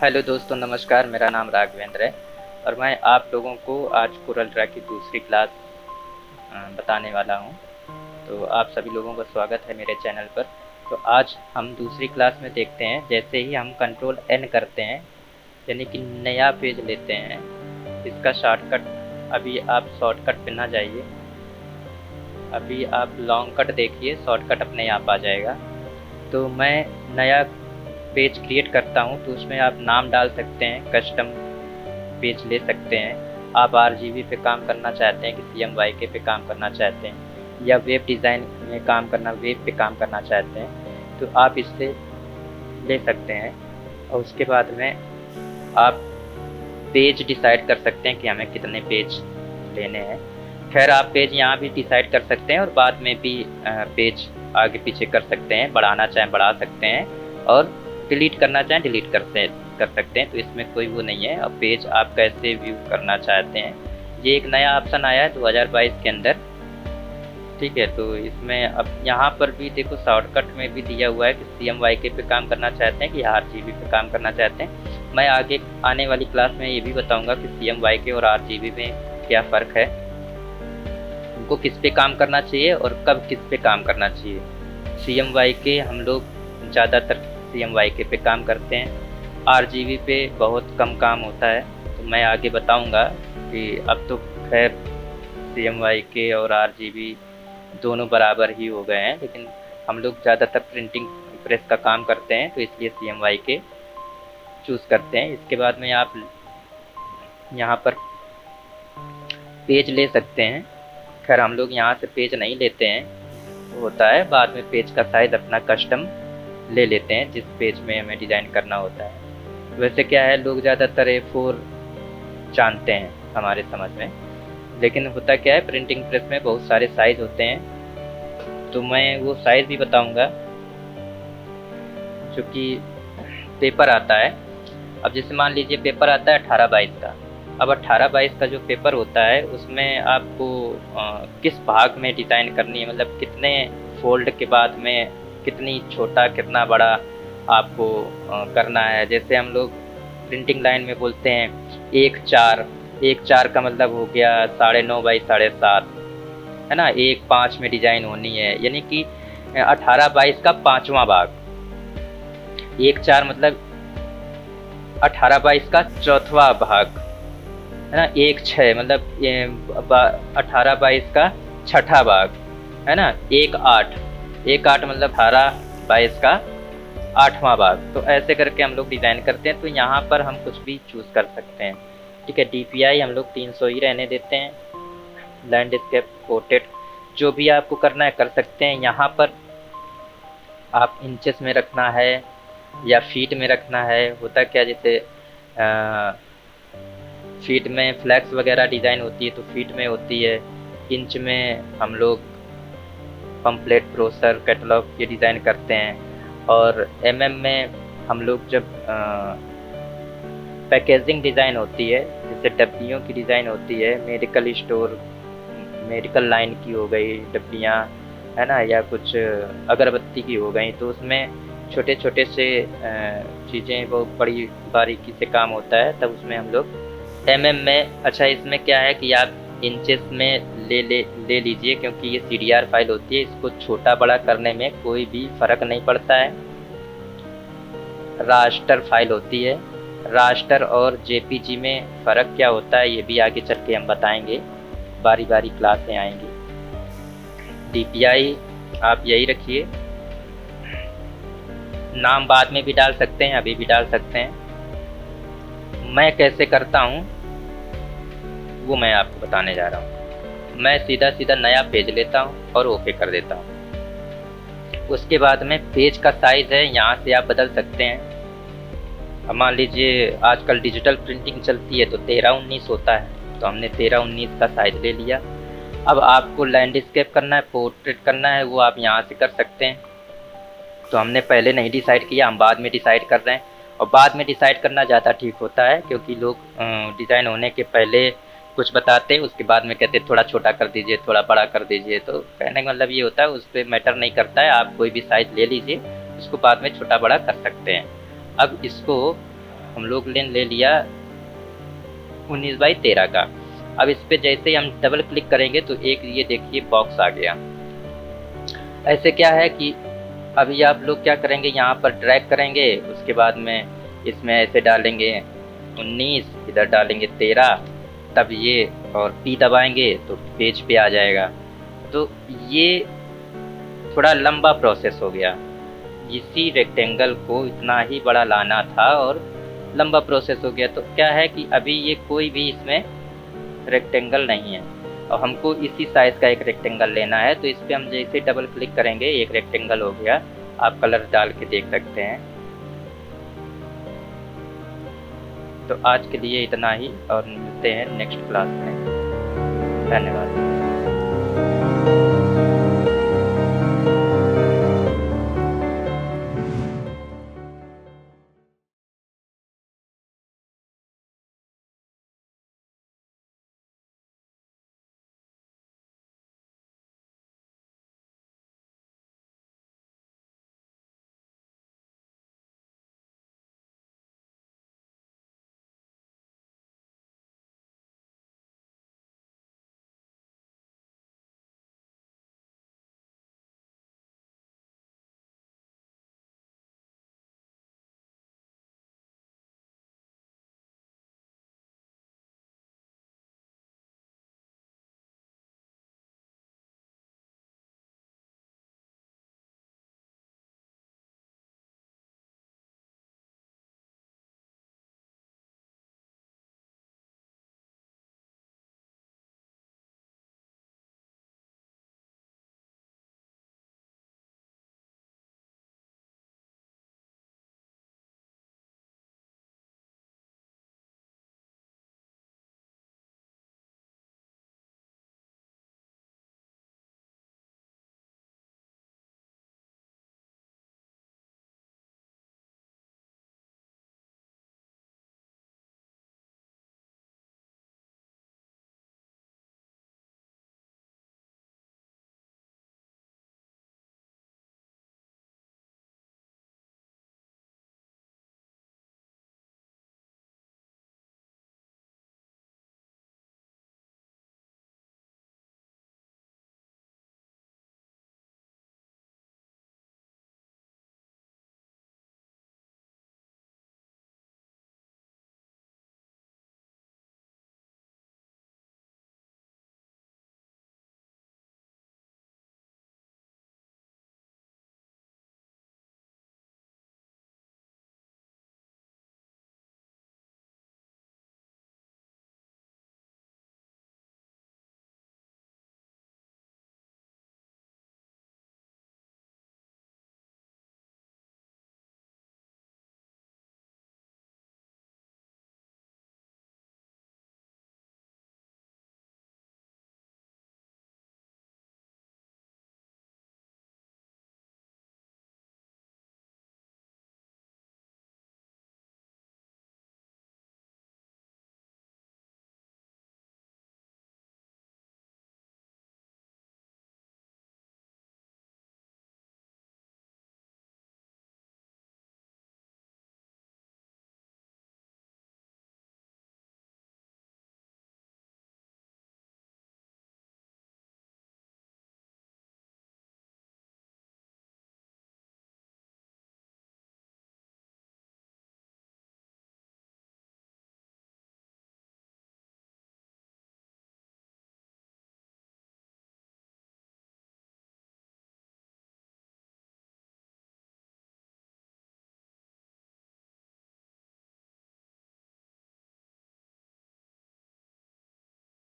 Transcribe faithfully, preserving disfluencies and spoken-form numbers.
Hello दोस्तों, नमस्कार। मेरा नाम राघवेंद्र है और मैं आप लोगों को आज कोरल ड्रा की दूसरी क्लास बताने वाला हूं। तो आप सभी लोगों का स्वागत है मेरे चैनल पर। तो आज हम दूसरी क्लास में देखते हैं, जैसे ही हम कंट्रोल एन करते हैं यानी कि नया पेज लेते हैं, इसका शॉर्टकट अभी आप शॉर्टकट पे ना जाइए, अभी आप लॉन्ग कट देखिए, शॉर्टकट अपने आप आ जाएगा। तो मैं नया पेज क्रिएट करता हूं तो उसमें आप नाम डाल सकते हैं, कस्टम पेज ले सकते हैं। आप आरजीबी पे काम करना चाहते हैं कि सीएमवाईके पे काम करना चाहते हैं या वेब डिज़ाइन में काम करना, वेब पे काम करना चाहते हैं, तो आप इससे ले सकते हैं। और उसके बाद में आप पेज डिसाइड कर सकते हैं कि हमें कितने पेज लेने हैं। खैर, आप पेज यहाँ भी डिसाइड कर सकते हैं और बाद में भी पेज आगे पीछे कर सकते हैं, बढ़ाना चाहें बढ़ा सकते हैं और डिलीट करना चाहें डिलीट करते कर सकते हैं। तो इसमें कोई वो नहीं है। अब पेज आप कैसे व्यू करना चाहते हैं, ये एक नया ऑप्शन आया है दो हज़ार बाईस के अंदर, ठीक है। तो इसमें अब यहाँ पर भी देखो, शॉर्टकट में भी दिया हुआ है कि सीएमवाईके पे काम करना चाहते हैं कि आरजीबी पे काम करना चाहते हैं। मैं आगे आने वाली क्लास में ये भी बताऊंगा कि सीएमवाईके और आरजीबी में क्या फ़र्क है, उनको किस पे काम करना चाहिए और कब किस पे काम करना चाहिए। सीएमवाईके हम लोग ज़्यादातर सीएमवाईके पे काम करते हैं, आरजीबी पे बहुत कम काम होता है। तो मैं आगे बताऊंगा कि अब तो खैर सीएमवाईके और आरजीबी दोनों बराबर ही हो गए हैं, लेकिन हम लोग ज़्यादातर प्रिंटिंग प्रेस का काम करते हैं तो इसलिए सीएमवाईके चूज़ करते हैं। इसके बाद में आप यहाँ पर पेज ले सकते हैं। खैर, हम लोग यहाँ से पेज नहीं लेते हैं, वो होता है बाद में पेज का साइज़ अपना कस्टम ले लेते हैं जिस पेज में हमें डिज़ाइन करना होता है। वैसे क्या है, लोग ज़्यादातर ए फोर जानते हैं हमारे समझ में, लेकिन होता क्या है, प्रिंटिंग प्रेस में बहुत सारे साइज़ होते हैं। तो मैं वो साइज़ भी बताऊंगा जो कि पेपर आता है। अब जैसे मान लीजिए पेपर आता है अठारह बाईस का। अब अठारह बाईस का जो पेपर होता है उसमें आपको आ, किस भाग में डिज़ाइन करनी है, मतलब कितने फोल्ड के बाद में कितनी छोटा कितना बड़ा आपको करना है। जैसे हम लोग प्रिंटिंग लाइन में बोलते हैं एक चार, एक चार का मतलब हो गया साढ़े नौ बाई साढ़े सात, है ना। एक पाँच में डिजाइन होनी है, यानी कि अठारह बाईस का पांचवा भाग। एक चार मतलब अठारह बाईस का चौथवा भाग, है ना। एक छः मतलब अठारह बाईस का छठा भाग, है ना। एक आठ, एक आठ मतलब अठारह बाईस का आठवां भाग। तो ऐसे करके हम लोग डिज़ाइन करते हैं। तो यहाँ पर हम कुछ भी चूज़ कर सकते हैं, ठीक है। डीपीआई हम लोग तीन सौ ही रहने देते हैं। लैंडस्केप, पोर्ट्रेट, जो भी आपको करना है कर सकते हैं। यहाँ पर आप इंचेस में रखना है या फीट में रखना है। होता क्या, जैसे आ, फीट में फ्लैक्स वगैरह डिज़ाइन होती है तो फीट में होती है। इंच में हम लोग पम्पलेट, ब्रोशर, कैटलॉग ये डिज़ाइन करते हैं। और एमएम में हम लोग जब आ, पैकेजिंग डिज़ाइन होती है, जैसे डब्बियों की डिज़ाइन होती है, मेडिकल स्टोर, मेडिकल लाइन की हो गई डब्बियाँ, है ना, या कुछ अगरबत्ती की हो गई, तो उसमें छोटे छोटे से चीज़ें वो बड़ी बारीकी से काम होता है, तब उसमें हम लोग एमएम में। अच्छा, इसमें क्या है कि आप इंचेस में ले ले ले लीजिए, क्योंकि ये सीडीआर फाइल होती है, इसको छोटा बड़ा करने में कोई भी फर्क नहीं पड़ता है। रास्टर फाइल होती है, रास्टर और जेपीजी में फ़र्क क्या होता है ये भी आगे चल के हम बताएंगे, बारी बारी क्लासें आएंगी। डीपीआई आप यही रखिए, नाम बाद में भी डाल सकते हैं, अभी भी डाल सकते हैं। मैं कैसे करता हूँ वो मैं आपको बताने जा रहा हूँ। मैं सीधा सीधा नया पेज लेता हूँ और ओके कर देता हूँ। उसके बाद में पेज का साइज़ है, यहाँ से आप बदल सकते हैं। अब मान लीजिए आजकल डिजिटल प्रिंटिंग चलती है तो तेरह उन्नीस होता है, तो हमने तेरह उन्नीस का साइज़ ले लिया। अब आपको लैंडस्केप करना है, पोर्ट्रेट करना है, वो आप यहाँ से कर सकते हैं। तो हमने पहले नहीं डिसाइड किया, हम बाद में डिसाइड कर रहे हैं। और बाद में डिसाइड करना ज़्यादा ठीक होता है, क्योंकि लोग डिज़ाइन होने के पहले कुछ बताते हैं, उसके बाद में कहते हैं थोड़ा छोटा कर दीजिए, थोड़ा बड़ा कर दीजिए। तो कहने का मतलब ये होता है, उस पर मैटर नहीं करता है। आप कोई भी साइज़ ले लीजिए, उसको बाद में छोटा बड़ा कर सकते हैं। अब इसको हम लोग ने ले लिया उन्नीस बाई तेरह का। अब इस पे जैसे ही हम डबल क्लिक करेंगे तो एक ये देखिए बॉक्स आ गया। ऐसे क्या है कि अभी आप लोग क्या करेंगे, यहाँ पर ड्रैग करेंगे, उसके बाद में इसमें ऐसे डालेंगे उन्नीस, इधर डालेंगे तेरह, तब ये और पी दबाएंगे तो पेज पे आ जाएगा। तो ये थोड़ा लंबा प्रोसेस हो गया, इसी रेक्टेंगल को इतना ही बड़ा लाना था और लंबा प्रोसेस हो गया। तो क्या है कि अभी ये कोई भी इसमें रेक्टेंगल नहीं है और हमको इसी साइज का एक रेक्टेंगल लेना है। तो इस पर हम जैसे डबल क्लिक करेंगे एक रेक्टेंगल हो गया। आप कलर डाल के देख सकते हैं। तो आज के लिए इतना ही और मिलते हैं नेक्स्ट क्लास में। धन्यवाद।